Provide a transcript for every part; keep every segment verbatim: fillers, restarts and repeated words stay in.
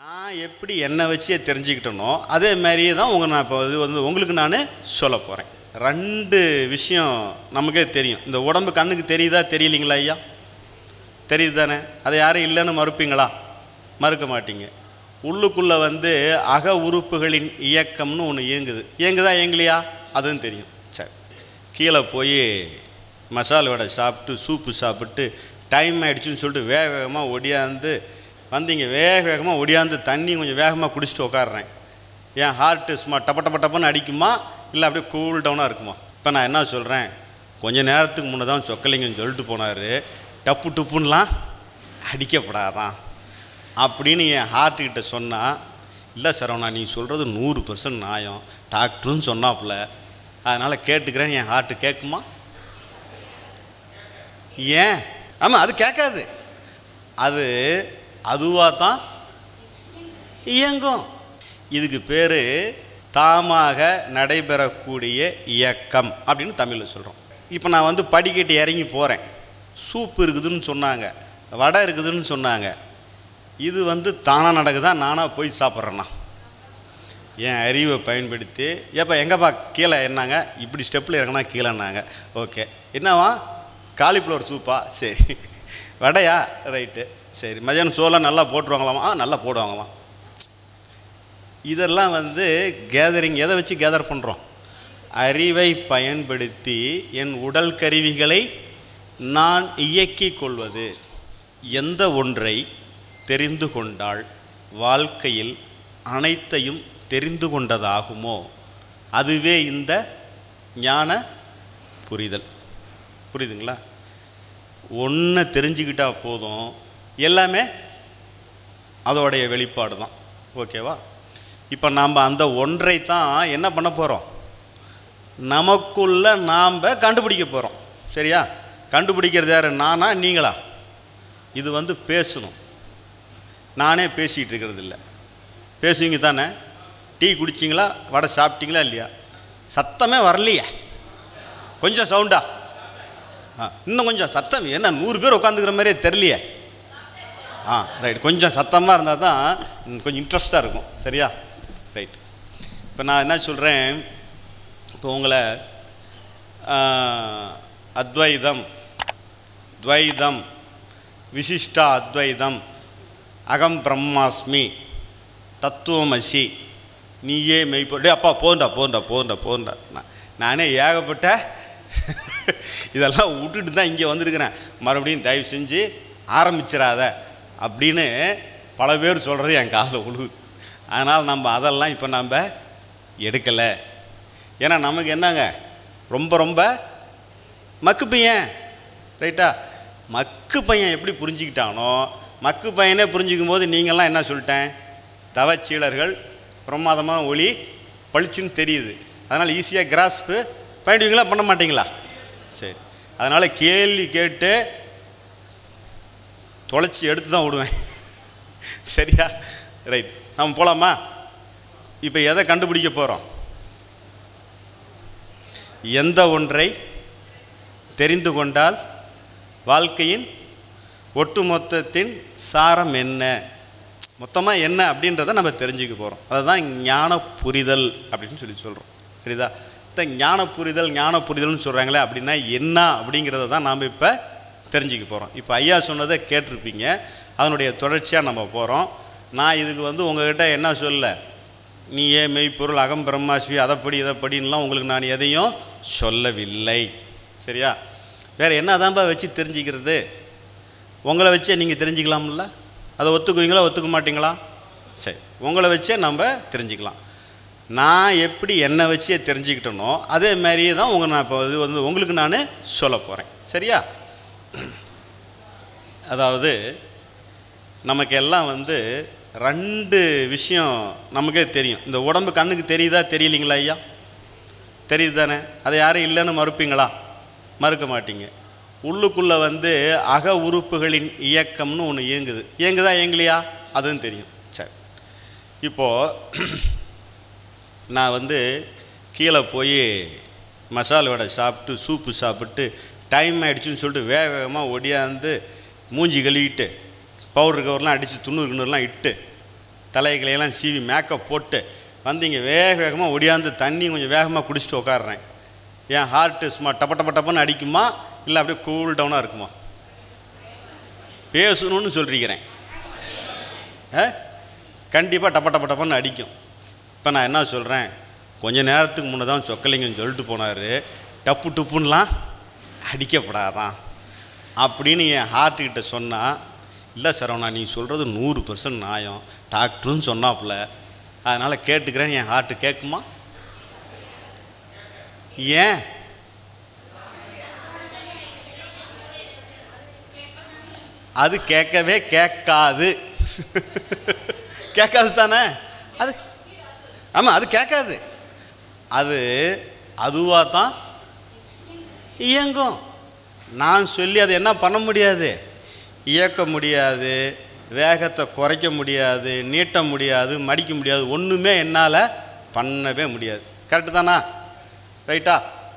நான் எப்படி என்னை வச்சே தெரிஞ்சுக்கிட்டனோ அதே மாதிரியே தான் உங்கள் நான் இப்போ இது வந்து உங்களுக்கு நான் சொல்ல போகிறேன். ரெண்டு விஷயம் நமக்கே தெரியும். இந்த உடம்பு கண்ணுக்கு தெரியுதா தெரியலிங்களா ஐயா? தெரியுது தானே? அதை யாரும் இல்லைன்னு மறுப்பீங்களா? மறுக்க மாட்டீங்க. உள்ளுக்குள்ளே வந்து அக உறுப்புகளின் இயக்கம்னு ஒன்று இயங்குது. இயங்குதா இயங்கலையா? அதுவும் தெரியும். சரி, கீழே போய் மசால் வடை சாப்பிட்டு சூப்பு சாப்பிட்டு டைம் ஆகிடுச்சுன்னு சொல்லிட்டு வேக வேகமாக ஒடியாந்து வந்தீங்க. வேக வேகமாக ஒடியாந்து தண்ணி கொஞ்சம் வேகமாக குடிச்சிட்டு உட்காடுறேன். என் ஹார்ட்டு சும்மா டப்ப டப்ப டப்பன்னு அடிக்குமா இல்லை அப்படியே கூல் டவுனாக இருக்குமா? இப்போ நான் என்ன சொல்கிறேன், கொஞ்சம் நேரத்துக்கு முன்னே தான் சொக்கலிங்கன்னு சொல்லிட்டு போனார், டப்பு டப்புன்னெலாம் அடிக்கப்படாதான் அப்படின்னு என் ஹார்ட்டுக்கிட்ட சொன்னால், இல்லை சரவணா நீ சொல்கிறது நூறு பர்சன்ட் நியாயம், டாக்டருன்னு சொன்னாப்புல, அதனால் கேட்டுக்கிறேன்னு என் ஹார்ட்டு கேட்குமா? ஏன்? ஆமாம், அது கேட்காது. அது அதுவாக தான் இயங்கும். இதுக்கு பேர் தாமாக நடைபெறக்கூடிய இயக்கம் அப்படின்னு தமிழில் சொல்கிறோம். இப்போ நான் வந்து படிக்கட்டு இறங்கி போகிறேன், சூப்பு இருக்குதுன்னு சொன்னாங்க, வடை இருக்குதுன்னு சொன்னாங்க. இது வந்து தானாக நடக்குதா நானாக போய் சாப்பிட்றேன்னா? என் அறிவை பயன்படுத்தி ஏப்பா எங்கேப்பா கீழே என்னாங்க, இப்படி ஸ்டெப்பில் இறங்கினா கீழேன்னாங்க. ஓகே, என்னவா காலிஃப்ளவர் சூப்பா? சரி. வடையா? ரைட்டு. சரி, மதியானம் சோளம் நல்லா போட்டுருவாங்களாமா? ஆ நல்லா போடுவாங்களாம். இதெல்லாம் வந்து கேதரிங். எதை வச்சு கேதர் பண்ணுறோம்? அறிவை பயன்படுத்தி என் உடல் கருவிகளை நான் இயக்கிக் கொள்வது. எந்த ஒன்றை தெரிந்து கொண்டால் வாழ்க்கையில் அனைத்தையும் தெரிந்து கொண்டதாகுமோ அதுவே இந்த ஞான புரிதல். புரியுதுங்களா? ஒன்றை தெரிஞ்சுக்கிட்டால் போதும், எல்லாமே அதோடைய வெளிப்பாடு தான். ஓகேவா? இப்போ நாம் அந்த ஒன்றை தான் என்ன பண்ண போகிறோம், நமக்குள்ள நாம் கண்டுபிடிக்க போகிறோம். சரியா? கண்டுபிடிக்கிறது யார், நானா நீங்களா? இது வந்து பேசணும். நானே பேசிகிட்டு இருக்கிறது இல்லை. பேசுவீங்க தானே? டீ குடிச்சிங்களா, வடை சாப்பிட்டீங்களா இல்லையா? சத்தமே வரலையே, கொஞ்சம் சவுண்டா? ஆ, இன்னும் கொஞ்சம் சத்தம். என்ன நூறு பேர் உட்காந்துக்கிற மாதிரியே தெரியலையே. ஆ ரைட், கொஞ்சம் சத்தமாக இருந்தால் தான் கொஞ்சம் இன்ட்ரெஸ்டாக இருக்கும். சரியா? ரைட். இப்போ நான் என்ன சொல்கிறேன், இப்போ உங்களை அத்வைதம், துவைதம், விசிஷ்டா அத்வைதம், அகம் பிரம்மாஸ்மி, தத்துவமசி, நீயே மெய்ப்பொருள். டே அப்பா போண்டா போண்டா போண்டா போண்டா நான் நானே ஏகப்பட்ட இதெல்லாம் விட்டுட்டு தான் இங்கே வந்திருக்கிறேன். மறுபடியும் தயவு செஞ்சு ஆரம்பிச்சிடாத அப்படின்னு பல பேர் சொல்கிறது என் காதில் உழுகுது. அதனால் நம்ம அதெல்லாம் இப்போ நம்ம எடுக்கலை. ஏன்னா நமக்கு என்னங்க, ரொம்ப ரொம்ப மக்கு பையன். ரைட்டா? மக்கு பையன் எப்படி புரிஞ்சுக்கிட்டானோ, மக்கு பையனே புரிஞ்சிக்கும் போது நீங்கள்லாம் என்ன சொல்லிட்டேன், தவச்சீலர்கள், பிரமாதமாக ஒளி பளிச்சுன்னு தெரியுது. அதனால் ஈஸியாக கிராஸ்ப்பு பண்ணிடுவீங்களா, பண்ண மாட்டிங்களா? சரி, அதனால் கேள்வி கேட்டு தொலைச்சி எடுத்து தான் விடுவேன். சரியா? ரைட், நம்ம போகலாமா? இப்போ எதை கண்டுபிடிக்க போகிறோம்? எந்த ஒன்றை தெரிந்து கொண்டால் வாழ்க்கையின் ஒட்டுமொத்தத்தின் சாரம் என்ன, மொத்தமாக என்ன அப்படின்றத நம்ம தெரிஞ்சுக்க போகிறோம். அதை தான் ஞான புரிதல் அப்படின்னு சொல்லி சொல்கிறோம். சரிதா? இந்த ஞான புரிதல் ஞான புரிதல்னு சொல்கிறாங்களே, அப்படின்னா என்ன அப்படிங்கிறத தான் நாம் இப்போ தெரிஞ்சுக்க போகிறோம். இப்போ ஐயா சொன்னதை கேட்டிருப்பீங்க, அதனுடைய தொடர்ச்சியாக நம்ம போகிறோம். நான் இதுக்கு வந்து உங்கள்கிட்ட என்ன சொல்ல, நீ ஏன் மெய்ப்பொருள், அகம் பிரம்மாஸ்மி, அதைப்படி இதைப்படின்லாம் உங்களுக்கு நான் எதையும் சொல்லவில்லை. சரியா? வேறு என்ன தான்ப்பா வச்சு தெரிஞ்சுக்கிறது? உங்களை வச்சே நீங்கள் தெரிஞ்சுக்கலாம்ல. அதை ஒத்துக்குவீங்களா, ஒத்துக்க மாட்டிங்களா? சரி, உங்களை வச்சே நம்ம தெரிஞ்சுக்கலாம். நான் எப்படி என்னை வச்சே தெரிஞ்சுக்கிட்டனோ அதே மாதிரியே தான் உங்கள் நான் இப்போ இது வந்து உங்களுக்கு நான் சொல்ல போகிறேன். சரியா? அதாவது நமக்கு எல்லாம் வந்து ரெண்டு விஷயம் நமக்கே தெரியும். இந்த உடம்பு கண்ணுக்கு தெரியுதா தெரியலிங்களா ஐயா? தெரியுது தானே? அதை யாரும் இல்லைன்னு மறுப்பீங்களா? மறுக்க மாட்டீங்க. உள்ளுக்குள்ளே வந்து அக உறுப்புகளின் இயக்கம்னு ஒன்று இயங்குது. இயங்குதா இயங்கலையா? அதுவும் தெரியும். சரி, இப்போது நான் வந்து கீழே போய் மசால் வடை சாப்பிட்டு சூப்பு சாப்பிட்டு டைம் ஆகிடுச்சுன்னு சொல்லிட்டு வேக வேகமாக ஒடியாந்து மூஞ்சி கழுவிட்டு பவுட்ரு கவர்லாம் அடித்து துண்ணூறு கிண்ணூறுலாம் இட்டு தலைகளையெல்லாம் சீவி மேக்கப் போட்டு வந்து இங்கே வேக வேகமாக ஒடியாந்து தண்ணி கொஞ்சம் வேகமாக குடிச்சிட்டு உட்காடுறேன். என் ஹார்ட்டு சும்மா டப்ப டப்ப டப்பன்னு அடிக்குமா இல்லை அப்படியே கூல் டவுனாக இருக்குமா? பேசணும்னு சொல்லிருக்கிறேன். கண்டிப்பாக டப்ப டப்ப டப்பன்னு அடிக்கும். இப்போ நான் என்ன சொல்கிறேன், கொஞ்சம் நேரத்துக்கு முன்னே தான் சொக்கலிங்கன்னு சொல்லிட்டு போனார், டப்பு டப்புன்னெலாம் அடிக்கப்படாதான் அப்படின்னு என் ஹார்ட்டுக்கிட்ட சொன்னால், இல்லை சரவணா நீ சொல்கிறது நூறு பர்சன்ட் நியாயம், டாக்டருன்னு சொன்னாப்புல, அதனால் கேட்டுக்கிறேன். என் ஹார்ட்டு கேட்குமா? ஏன்? அது கேட்கவே கேட்காது. கேட்காது தானே அது? ஆமாம், அது கேட்காது. அது அதுவாக தான் இயங்கும். நான் சொல்லி அதை என்ன பண்ண முடியாது, இயக்க முடியாது, வேகத்தை குறைக்க முடியாது, நீட்ட முடியாது, மடிக்க முடியாது, ஒன்றுமே என்னால் பண்ணவே முடியாது. கரெக்டு தானா? ரைட்டா?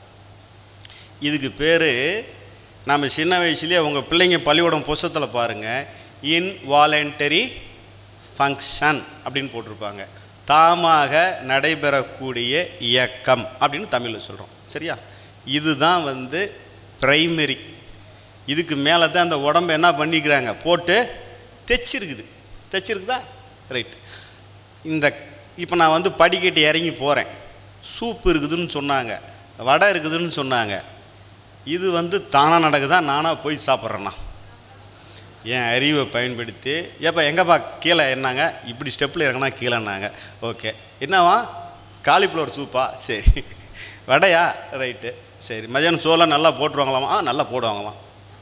இதுக்கு பேர் நம்ம சின்ன வயசுலேயே உங்கள் பிள்ளைங்க பள்ளிக்கூடம் புஸ்தகத்தில் பாருங்கள், இன்வாலண்டரி ஃபங்க்ஷன் அப்படின்னு போட்டிருப்பாங்க. தாமாக நடைபெறக்கூடிய இயக்கம் அப்படின்னு தமிழில் சொல்கிறோம். சரியா? இதுதான் வந்து பிரைமரி. இதுக்கு மேலே தான் அந்த உடம்பு என்ன பண்ணிக்கிறாங்க, போட்டு தைச்சிருக்குது. தைச்சிருக்குதா? ரைட். இந்த இப்போ நான் வந்து படிக்கட்டு இறங்கி போகிறேன், சூப்பு இருக்குதுன்னு சொன்னாங்க, வடை இருக்குதுன்னு சொன்னாங்க. இது வந்து தானாக நடக்குதா, நானாக போய் சாப்பிட்றேன்னா? என் அறிவை பயன்படுத்தி, ஏப்பா எங்கேப்பா கீழே என்னாங்க, இப்படி ஸ்டெப்பில் இறங்கினா கீழேன்னாங்க. ஓகே, என்னவா காலிஃப்ளவர் சூப்பா? சரி. வடையா? ரைட்டு. சரி. மதியானம் சோளம் நல்லா போட்டுருவாங்களாமா? ஆ, நல்லா போடுவாங்களாம்.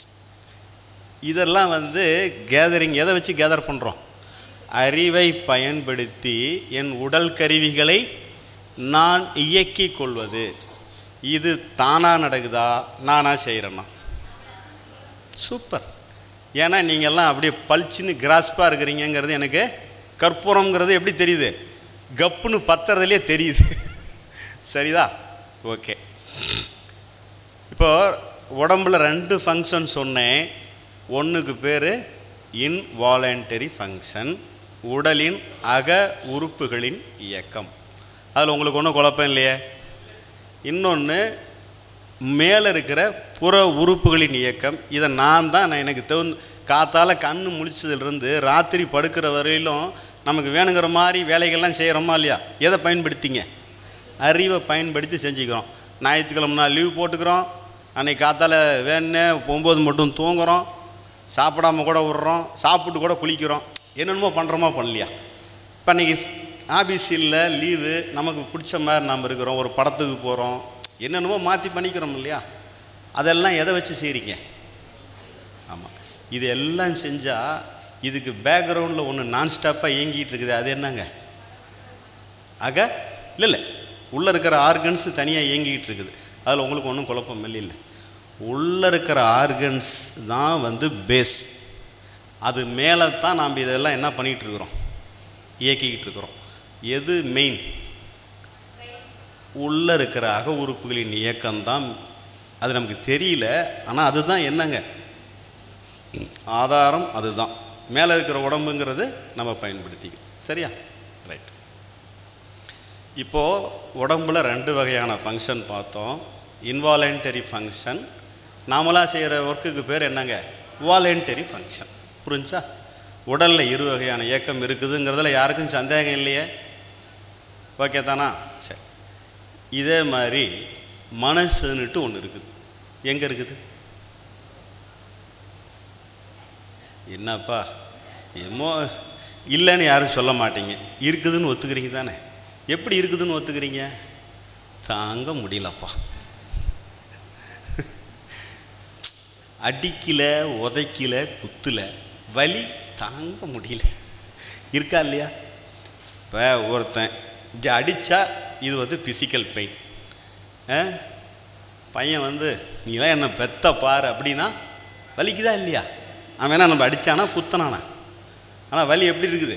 இதெல்லாம் வந்து கேதரிங். எதை வச்சு கேதர் பண்ணுறோம்? அறிவை பயன்படுத்தி என் உடல் கருவிகளை நான் இயக்கி கொள்வது. இது தானாக நடக்குதா, நானாக செய்கிறேன்னா? சூப்பர். ஏன்னா நீங்கள்லாம் அப்படியே பளிச்சுன்னு கிராஸ்பாக இருக்கிறீங்கிறது எனக்கு கற்பூரங்கிறது எப்படி தெரியுது, கப்புன்னு பத்துறதுலேயே தெரியுது. சரிதா? ஓகே. இப்போ உடம்புல ரெண்டு ஃபங்க்ஷன் சொன்னேன். ஒன்றுக்கு பேர் இன்வாலண்டரி ஃபங்க்ஷன், உடலின் அக உறுப்புகளின் இயக்கம். அதில் உங்களுக்கு ஒன்றும் குழப்பம் இல்லையே. இன்னொன்று மேலே இருக்கிற புற உறுப்புகளின் இயக்கம். இதை நான் தான் நான் எனக்கு தகுந்த காத்தால் கண் முழிச்சதுலேருந்து ராத்திரி படுக்கிற வரையிலும் நமக்கு வேணுங்கிற மாதிரி வேலைகள்லாம் செய்கிறோமா இல்லையா? எதை பயன்படுத்திங்க? அறிவை பயன்படுத்தி செஞ்சுக்கிறோம். ஞாயிற்றுக்கிழமை நாள் லீவ் போட்டுக்கிறோம், அன்றைக்கி காத்தால் வேணுன்னு ஒம்பது மட்டும் தூங்குகிறோம், சாப்பிடாம கூட விட்றோம், சாப்பிட்டு கூட குளிக்கிறோம், என்னென்னமோ பண்ணுறோமா பண்ணலையா? இப்போ அன்றைக்கி ஆஃபீஸ் இல்லை, லீவு, நமக்கு பிடிச்ச மாதிரி நாம் இருக்கிறோம், ஒரு படத்துக்கு போகிறோம், என்னென்னமோ மாற்றி பண்ணிக்கிறோம் இல்லையா? அதெல்லாம் எதை வச்சு செய்கிறீங்க? ஆமாம். இது எல்லாம் செஞ்சால் இதுக்கு பேக்ரவுண்டில் ஒன்று நான் ஸ்டாப்பாக இயங்கிட்டு இருக்குது. அது என்னங்க? ஆக இல்லை இல்லை உள்ளே இருக்கிற ஆர்கன்ஸ் தனியாக இயங்கிக்கிட்டு இருக்குது. அதில் உங்களுக்கு ஒன்றும் குழப்பம் இல்லை. இல்லை, உள்ளே இருக்கிற ஆர்கன்ஸ் தான் வந்து பேஸ். அது மேலே தான் நாம் இதெல்லாம் என்ன பண்ணிகிட்ருக்குறோம், இயக்கிக்கிட்டு இருக்கிறோம். எது மெயின்? உள்ளே இருக்கிற அக உறுப்புகளின் இயக்கம்தான். அது நமக்கு தெரியல, ஆனால் அதுதான் என்னங்க ஆதாரம். அதுதான் மேலே இருக்கிற உடம்புங்கிறது நம்ம பயன்படுத்திக்கிறோம். சரியா? ரைட். இப்போது உடம்பில் ரெண்டு வகையான ஃபங்க்ஷன் பார்த்தோம். இன்வாலண்டரி ஃபங்க்ஷன், நாமளாக செய்கிற ஒர்க்குக்கு பேர் என்னங்க? Voluntary function. புரிஞ்சா? உடலில் இரு வகையான இயக்கம் இருக்குதுங்கிறதுல யாருக்கும் சந்தேகம் இல்லையே. ஓகே தானா? சரி. இதே மாதிரி மனசுன்னுட்டு ஒன்று இருக்குது. எங்கே இருக்குது? என்னப்பா எம்மோ இல்லைன்னு யாரும் சொல்ல மாட்டீங்க, இருக்குதுன்னு ஒத்துக்கிறீங்க தானே? எப்படி இருக்குதுன்னு ஒத்துக்கிறீங்க? தாங்க முடியலப்பா, அடிக்கல, உதைக்கல, குத்துல, வலி தாங்க முடியல, இருக்கா இல்லையா? இப்போ ஒருத்தன் இது அடித்தா இது வந்து ஃபிசிக்கல் பெயின். பையன் வந்து நீலாம் என்ன பெத்த பாரு அப்படின்னா வலிக்குதா இல்லையா? அவன் என்ன நம்ம அடித்தானா குத்தனானா? ஆனால் வலி எப்படி இருக்குது?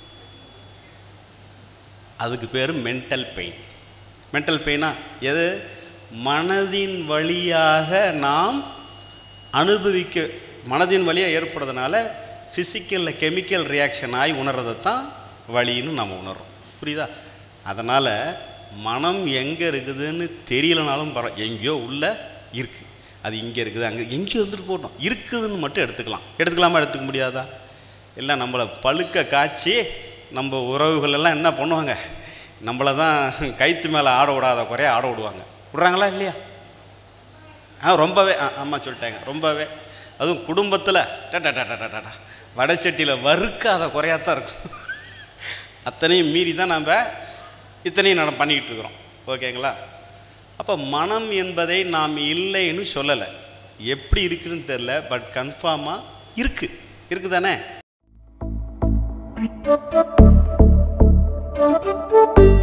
அதுக்கு பேர் மென்டல் பெயின். மென்டல் பெயினா எது? மனதின் வழியாக நாம் அனுபவிக்க, மனதின் வழியாக ஏற்படுறதுனால ஃபிசிக்கலில் கெமிக்கல் ரியாக்ஷன் ஆகி உணர்றதை தான் வழின்னு நம்ம உணர்றோம். புரியுதா? அதனால் மனம் எங்கே இருக்குதுன்னு தெரியலனாலும் பரவாயில்ல, எங்கேயோ உள்ளே இருக்குது. அது இங்கே இருக்குது, அங்கே எங்கேயோ வந்துட்டு போட்டோம், இருக்குதுன்னு மட்டும் எடுத்துக்கலாம். எடுத்துக்கலாமா? எடுத்துக்க முடியாதா? இல்லை நம்மளை பழுக்க காய்ச்சி நம்ம உறவுகளெல்லாம் என்ன பண்ணுவாங்க, நம்மளை தான் கைத்து மேலே ஆட விடாத குறைய ஆட விடுவாங்க. விட்றாங்களா இல்லையா? ஆ ரொம்பவே ஆ ஆமாம் சொல்லிட்டாங்க. ரொம்பவே அதுவும் குடும்பத்தில் டட்டா டட்டா டட்டா வடை சட்டியில் வறுக்காத குறையாத்தான் இருக்கும். அத்தனையும் மீறி தான் நம்ம இத்தனையும் நம்ம பண்ணிக்கிட்டு இருக்கிறோம். ஓகேங்களா? அப்போ மனம் என்பதை நாம் இல்லைன்னு சொல்லலை. எப்படி இருக்குதுன்னு தெரில, பட் கன்ஃபார்மாக இருக்குது. இருக்குது தானே?